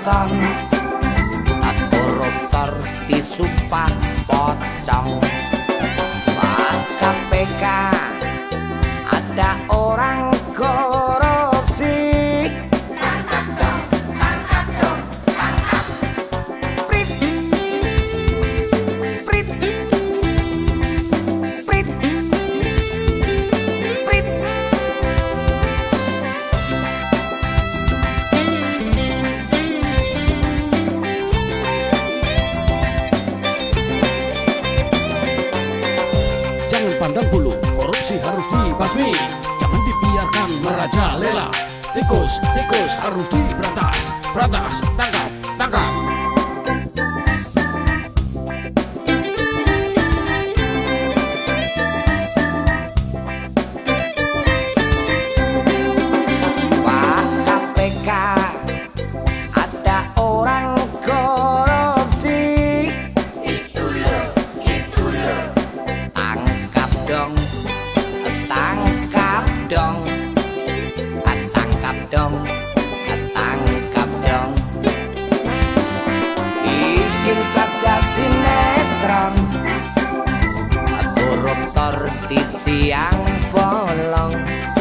nonton koruptor disumpah pocong. Pak KPK ada orang korupsi. Tangkap dong, tangkap dong, tangkap. Prit, prit, prit, prit. Jangan pandang bulu, korupsi harus dibasmi. Jangan dibiarkan merajalela. Tikus, tikus harus diberantas. Berantas, tangkap, tangkap. Pak KPK ada orang korupsi. Itu loh, itu loh. Tangkap dong, tangkap dong, tangkap dong, tangkap dong. Bikin saja sinetron koruptor di siang bolong,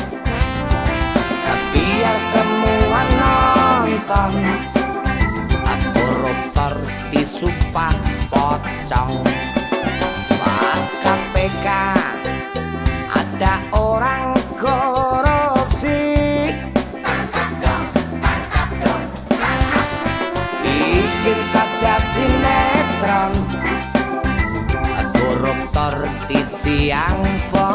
biar semua nonton koruptor disumpah pocong. Pak KPK ada orang korupsi. Tangkap dong, tangkap dong, tangkap. Bikin saja sinetron koruptor di siang bolong.